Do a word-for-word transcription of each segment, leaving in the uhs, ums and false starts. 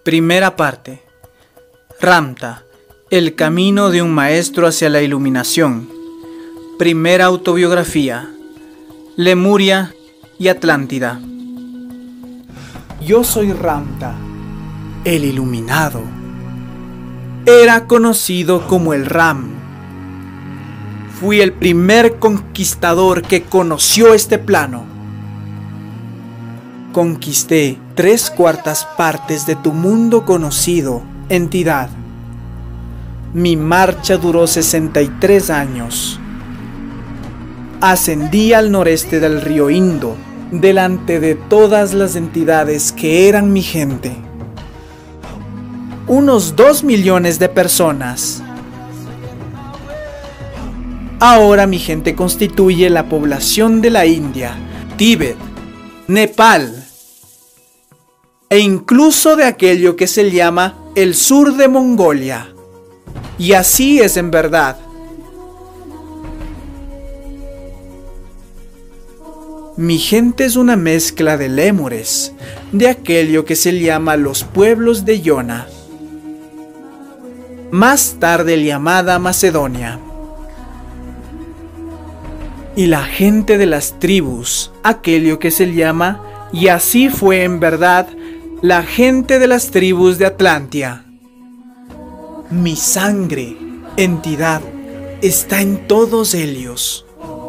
Primera parte. Ramta, el camino de un maestro hacia la iluminación. Primera autobiografía. Lemuria y Atlántida. Yo soy Ramta, el iluminado. Era conocido como el Ram. Fui el primer conquistador que conoció este plano. Conquisté tres cuartas partes de tu mundo conocido, entidad. Mi marcha duró sesenta y tres años. Ascendí al noreste del río Indo, delante de todas las entidades que eran mi gente. Unos dos millones de personas. Ahora mi gente constituye la población de la India, Tíbet, Nepal e incluso de aquello que se llama el sur de Mongolia. Y así es en verdad. Mi gente es una mezcla de lémures, de aquello que se llama los pueblos de Iona, más tarde llamada Macedonia. Y la gente de las tribus, aquello que se llama, y así fue en verdad, la gente de las tribus de Atlantia. Mi sangre, entidad, está en todos ellos.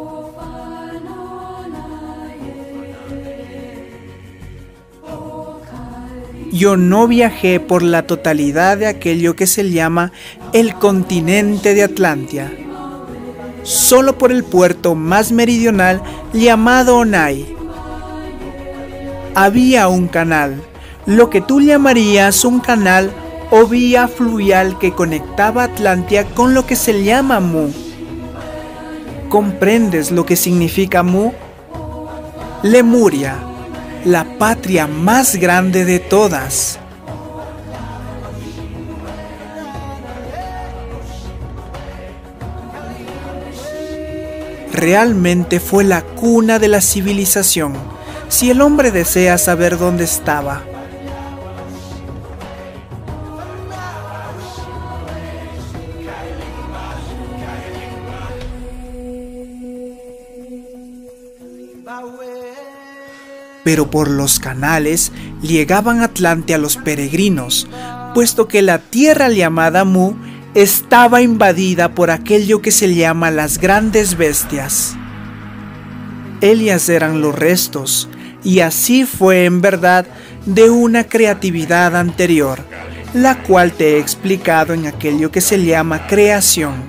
Yo no viajé por la totalidad de aquello que se llama el continente de Atlantia, solo por el puerto más meridional llamado Onai. Había un canal, lo que tú llamarías un canal o vía fluvial que conectaba Atlantia con lo que se llama Mu. ¿Comprendes lo que significa Mu? Lemuria, la patria más grande de todas. Realmente fue la cuna de la civilización, si el hombre desea saber dónde estaba. Pero por los canales llegaban a Atlantia los peregrinos, puesto que la tierra llamada Mu estaba invadida por aquello que se llama las grandes bestias. Ellas eran los restos, y así fue en verdad de una creatividad anterior, la cual te he explicado en aquello que se llama creación.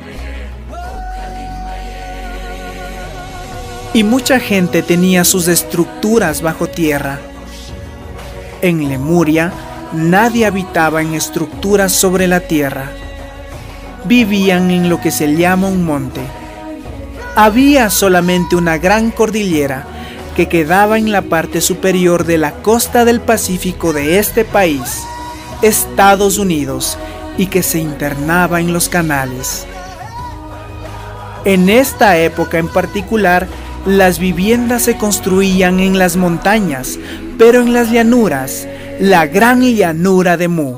Y mucha gente tenía sus estructuras bajo tierra. En Lemuria, nadie habitaba en estructuras sobre la tierra. Vivían en lo que se llama un monte. Había solamente una gran cordillera que quedaba en la parte superior de la costa del Pacífico de este país, Estados Unidos, y que se internaba en los canales. En esta época en particular, las viviendas se construían en las montañas, pero en las llanuras, la gran llanura de Mu.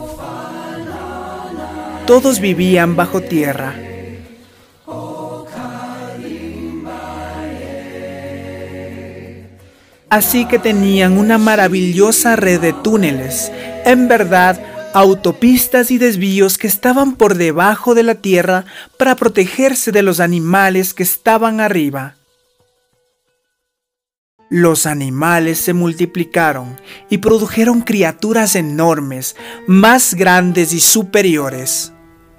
Todos vivían bajo tierra. Así que tenían una maravillosa red de túneles, en verdad, autopistas y desvíos que estaban por debajo de la tierra para protegerse de los animales que estaban arriba. Los animales se multiplicaron y produjeron criaturas enormes, más grandes y superiores.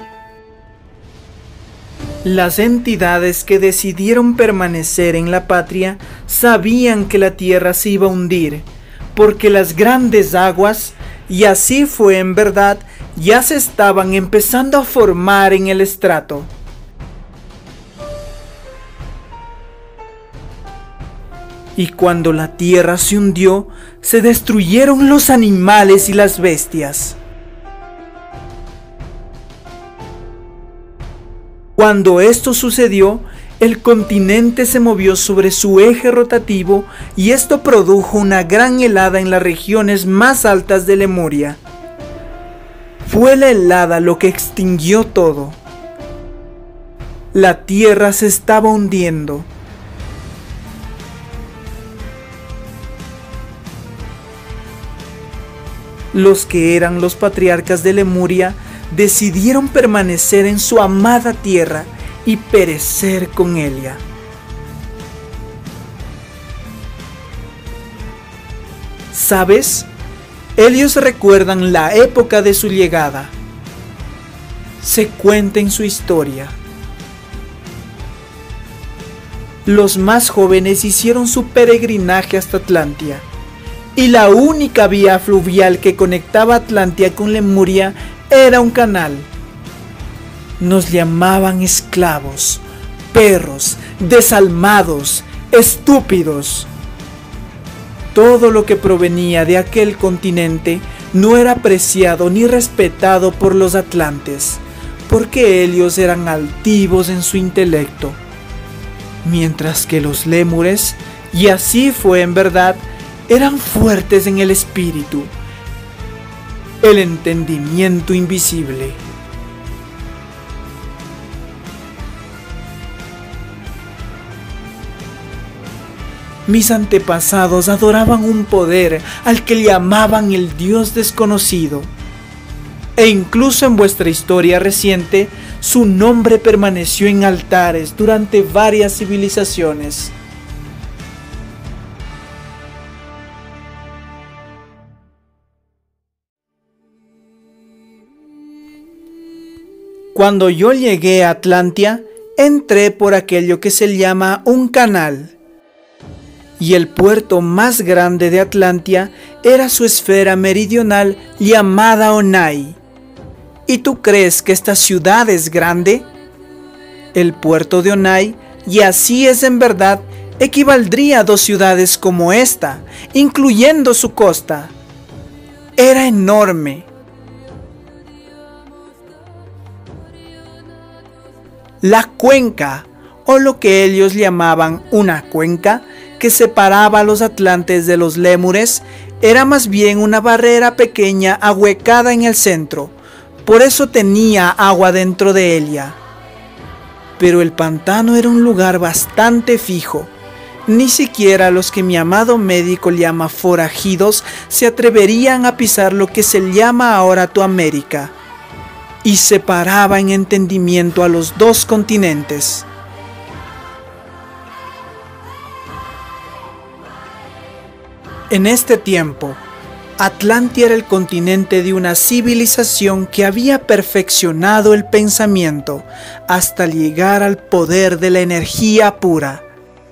Las entidades que decidieron permanecer en la patria sabían que la tierra se iba a hundir, porque las grandes aguas, y así fue en verdad, ya se estaban empezando a formar en el estrato. Y cuando la tierra se hundió, se destruyeron los animales y las bestias. Cuando esto sucedió, el continente se movió sobre su eje rotativo y esto produjo una gran helada en las regiones más altas de Lemuria. Fue la helada lo que extinguió todo. La tierra se estaba hundiendo. Los que eran los patriarcas de Lemuria decidieron permanecer en su amada tierra y perecer con ella. ¿Sabes? Ellos recuerdan la época de su llegada. Se cuenta en su historia. Los más jóvenes hicieron su peregrinaje hasta Atlantia, y la única vía fluvial que conectaba Atlantia con Lemuria era un canal. Nos llamaban esclavos, perros, desalmados, estúpidos. Todo lo que provenía de aquel continente no era apreciado ni respetado por los atlantes, porque ellos eran altivos en su intelecto, mientras que los lémures, y así fue en verdad, eran fuertes en el espíritu, el entendimiento invisible. Mis antepasados adoraban un poder al que llamaban el Dios desconocido. E incluso en vuestra historia reciente, su nombre permaneció en altares durante varias civilizaciones. Cuando yo llegué a Atlantia, entré por aquello que se llama un canal. Y el puerto más grande de Atlantia era su esfera meridional llamada Onai. ¿Y tú crees que esta ciudad es grande? El puerto de Onai, y así es en verdad, equivaldría a dos ciudades como esta, incluyendo su costa. Era enorme. La cuenca, o lo que ellos llamaban una cuenca, que separaba a los atlantes de los lémures, era más bien una barrera pequeña ahuecada en el centro, por eso tenía agua dentro de ella. Pero el pantano era un lugar bastante fijo. Ni siquiera los que mi amado médico llama forajidos se atreverían a pisar lo que se llama ahora tu América, y separaba en entendimiento a los dos continentes. En este tiempo, Atlantia era el continente de una civilización que había perfeccionado el pensamiento hasta llegar al poder de la energía pura.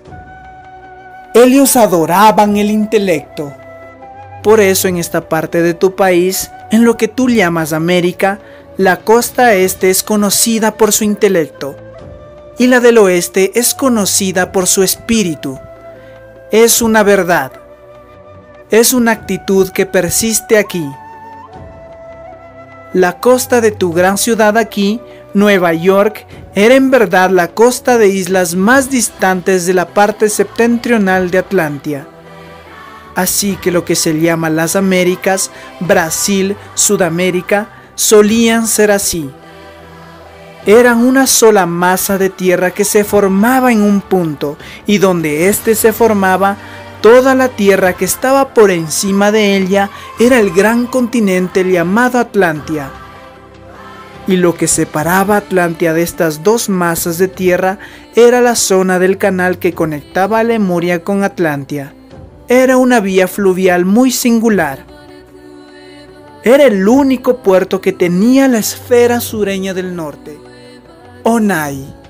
Ellos adoraban el intelecto. Por eso en esta parte de tu país, en lo que tú llamas América, la costa este es conocida por su intelecto y la del oeste es conocida por su espíritu. Es una verdad. Es una actitud que persiste aquí. La costa de tu gran ciudad aquí, Nueva York, era en verdad la costa de islas más distantes de la parte septentrional de Atlantia. Así que lo que se llama las Américas, Brasil, Sudamérica, solían ser así. Eran una sola masa de tierra que se formaba en un punto, y donde éste se formaba, toda la tierra que estaba por encima de ella era el gran continente llamado Atlantia. Y lo que separaba Atlantia de estas dos masas de tierra era la zona del canal que conectaba a Lemuria con Atlantia. Era una vía fluvial muy singular. Era el único puerto que tenía la esfera sureña del norte, Onai.